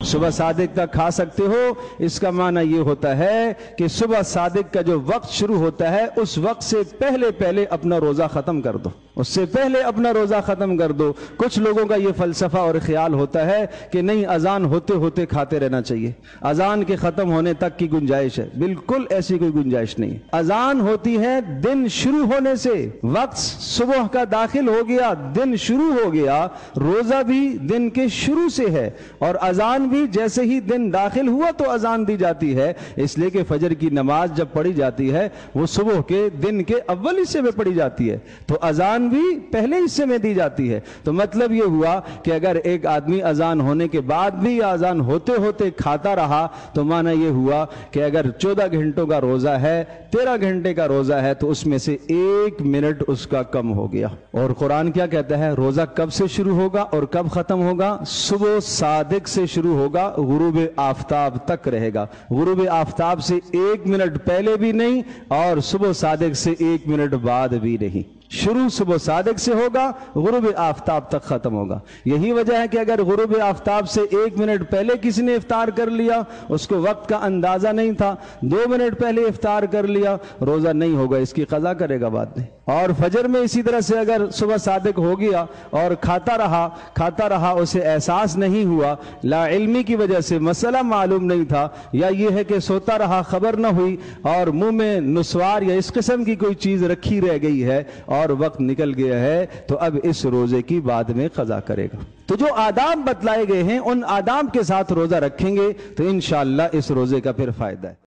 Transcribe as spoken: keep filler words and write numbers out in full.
صبح صادق تک کھا سکتے ہو، اس کا معنی یہ ہوتا ہے کہ صبح صادق کا جو وقت شروع ہوتا ہے اس وقت سے پہلے پہلے اپنا روزہ ختم کر دو، اس سے پہلے اپنا روزہ ختم کر دو۔ کچھ لوگوں کا یہ فلسفہ اور خیال ہوتا ہے کہ نہیں، اذان ہوتے ہوتے کھاتے رہنا چاہیے، اذان کے ختم ہونے تک کی گنجائش ہے۔ بالکل ایسی کوئی گنجائش نہیں۔ اذان ہوتی ہے دن شروع ہونے سے، وقت صبح کا داخل ہو گیا، دن شروع ہو گیا، روزہ بھی دن کے شروع سے ہے، اور اذان بھی جیسے ہی دن داخل ہوا تو اذان دی جاتی ہے، اس لیے کہ فجر کی نماز جب پڑھی جاتی ہے وہ صبح کے دن کے اول حصے میں پڑھی جاتی ہے، تو اذان بھی پہلے حصے میں دی جاتی ہے۔ تو مطلب یہ ہوا کہ اگر ایک آدمی اذان ہونے کے بعد بھی اذان ہوتے ہوتے کھاتا رہا تو معنی یہ ہوا کہ اگر چودہ گھنٹوں کا روزہ ہے، تیرہ گھنٹے کا روزہ ہے، تو اس میں سے ایک منٹ اس کا کم ہو گیا۔ اور قرآن کیا کہتا ہے؟ روزہ کب سے شروع ہوگا اور کب ختم ہوگا؟ صبح صادق سے شروع ہوگا، غروب آفتاب تک رہے گا۔ غروب آفتاب سے ایک منٹ پہلے بھی نہیں اور صبح صادق سے ایک منٹ بعد بھی نہیں۔ شروع صبح صادق سے ہوگا، غروب آفتاب تک ختم ہوگا۔ یہی وجہ ہے کہ اگر غروب آفتاب سے ایک منٹ پہلے کسی نے افطار کر لیا، اس کو وقت کا اندازہ نہیں تھا، دو منٹ پہلے افطار کر لیا، روزہ نہیں ہوگا، اس کی قضا کرے گا بعد میں۔ اور فجر میں اسی طرح سے اگر صبح صادق ہو گیا اور کھاتا رہا کھاتا رہا اسے احساس نہیں ہوا، لا علمی کی وجہ سے مسئلہ معلوم نہیں تھا، یا یہ ہے کہ سوتا رہا خبر نہ ہوئی اور منہ میں نسوار یا اس قسم کی کوئی چیز رکھی رہ گئی ہے اور وقت نکل گیا ہے، تو اب اس روزے کی بعد میں قضا کرے گا۔ تو جو آداب بتلائے گئے ہیں ان آداب کے ساتھ روزہ رکھیں گے تو انشاءاللہ اس روزے کا پھر فائدہ ہے۔